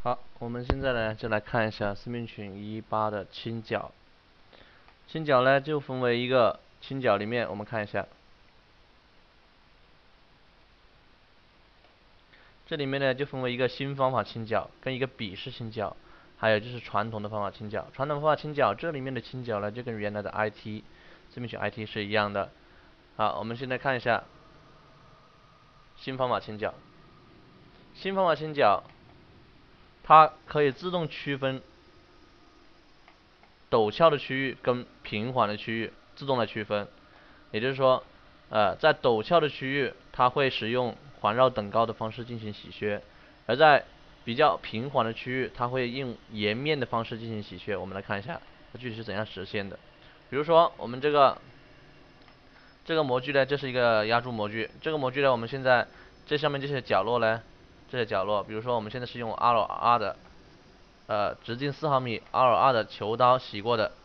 好，我们现在呢就来看一下四面群18的倾角。倾角呢就分为一个倾角里面，我们看一下，这里面呢就分为一个新方法倾角跟一个笔式倾角，还有就是传统的方法倾角。传统方法倾角这里面的倾角呢就跟原来的 IT 四面群 IT 是一样的。好，我们现在看一下新方法倾角。新方法倾角它可以自动区分陡峭的区域跟平缓的区域，自动来区分。也就是说，在陡峭的区域，它会使用环绕等高的方式进行洗削；而在比较平缓的区域，它会用沿面的方式进行洗削。我们来看一下它具体是怎样实现的。比如说，我们这个模具呢，这是一个压铸模具。这个模具呢，我们现在这上面这些角落呢，这些角落，比如说我们现在是用 R 的直径4毫米 R 的球刀洗过的，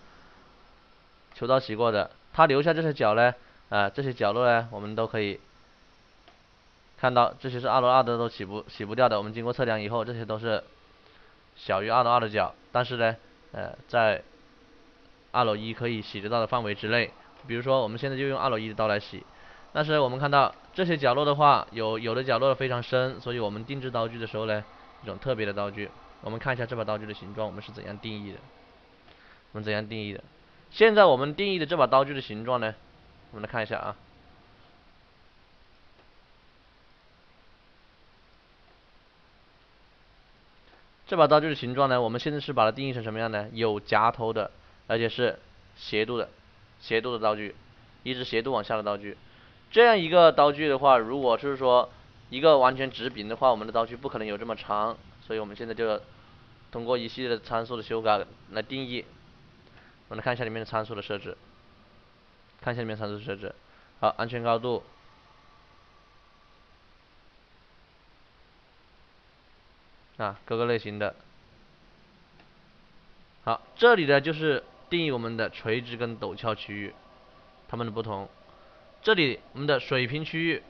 它留下这些角呢，这些角落呢，我们都可以看到，这些是2的都洗不掉的。我们经过测量以后，这些都是小于2的角，但是呢，在2可以洗得到的范围之内。比如说，我们现在就用2的刀来洗，但是我们看到这些角落的话，有的角落非常深，所以我们定制刀具的时候呢，这种特别的刀具，我们看一下这把刀具的形状，我们是怎样定义的？现在我们定义的这把刀具的形状呢，我们来看一下啊。这把刀具的形状呢，我们现在是把它定义成什么样呢？有夹头的，而且是斜度的刀具，一直斜度往下的刀具。这样一个刀具的话，如果是说一个完全直柄的话，我们的刀具不可能有这么长，所以我们现在就通过一系列的参数的修改来定义。我们来看一下里面的参数的设置，好，安全高度。各个类型的。好，这里呢就是定义我们的垂直跟陡峭区域，它们的不同。这里我们的水平区域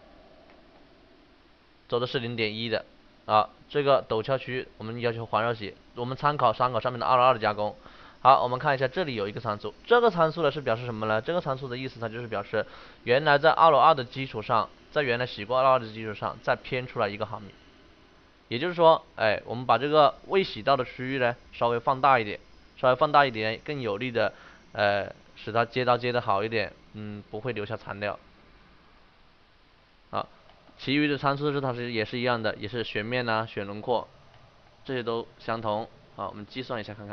走的是0.1的，这个陡峭区域我们要求环绕洗，我们参考上面的2的加工。好，我们看一下这里有一个参数，这个参数呢是表示什么呢？这个参数的意思它就是表示原来在2的基础上，在原来洗过2的基础上再偏出来1毫米。也就是说，我们把这个未洗到的区域呢稍微放大一点，更有力的使它接刀接得好一点，不会留下残料。其余的参数它也是一样的，也是选面选轮廓，这些都相同。好，我们计算一下看看。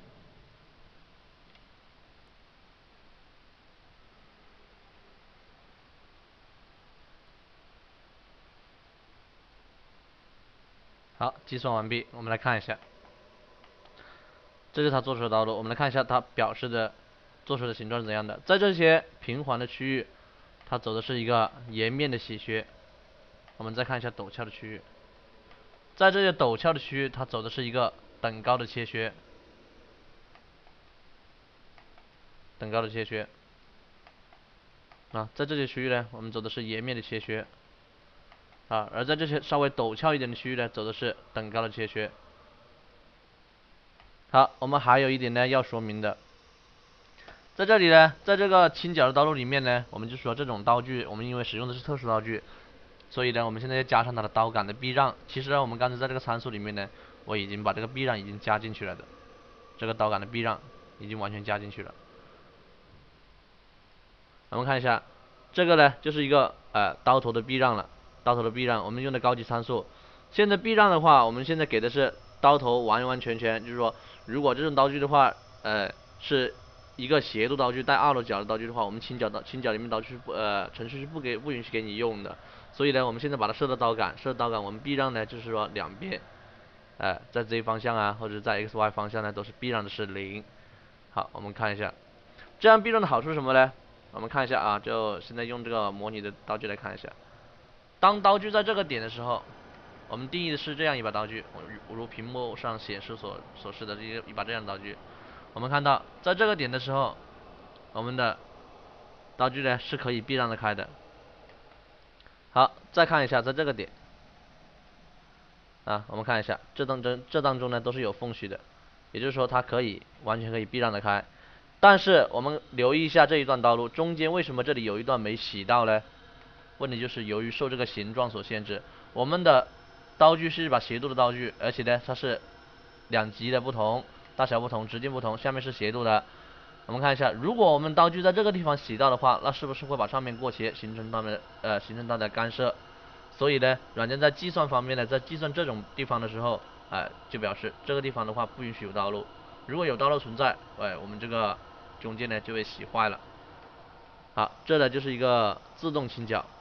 好，计算完毕，我们来看一下，这是它做出的刀路。我们来看一下它做出的形状是怎样的。在这些平缓的区域，它走的是一个沿面的洗削。我们再看一下陡峭的区域，在这些陡峭的区域，它走的是一个等高的切削。在这些区域呢，我们走的是沿面的切削。而在这些稍微陡峭一点的区域呢，走的是等高的切削。好，我们还有一点呢要说明的，在这里呢，在这个倾角的刀路里面呢，我们就说这种刀具，我们因为使用的是特殊刀具，所以呢，我们现在要加上它的刀杆的避让。其实呢，我们刚才在这个参数里面呢，我已经把这个避让已经加进去了的，这个刀杆的避让已经完全加进去了。我们看一下，这个呢就是一个刀头的避让了，我们用的高级参数。现在避让的话，我们现在给的是刀头完完全全，就是说，如果这种刀具的话，是一个斜度刀具带2的角的刀具的话，我们倾角里面刀具程序是不允许给你用的。所以呢，我们现在把它设到刀杆，我们避让呢就是说两边，在 Z 方向或者在 XY 方向呢都是避让的是0。好，我们看一下，这样避让的好处是什么呢？我们看一下就现在用这个模拟的刀具来看一下，当刀具在这个点的时候，我们定义的是这样一把刀具，如屏幕上显示所示的一把这样的刀具。我们看到在这个点的时候，我们的刀具呢是可以避让的开的。好，再看一下在这个点， 啊，我们看一下，这当中呢都是有缝隙的，也就是说它完全可以避让得开。但是我们留意一下这一段道路中间为什么这里有一段没洗到呢？问题就是由于受这个形状所限制，我们的刀具是一把斜度的刀具，而且呢它是两极的不同，大小不同，直径不同，下面是斜度的。我们看一下，如果我们刀具在这个地方洗到的话，那是不是会把上面过斜，形成它的干涉？所以呢，软件在计算方面呢，在计算这种地方的时候，就表示这个地方的话不允许有道路，如果有道路存在，我们这个中间呢就被洗坏了。好，这呢就是一个自动清角。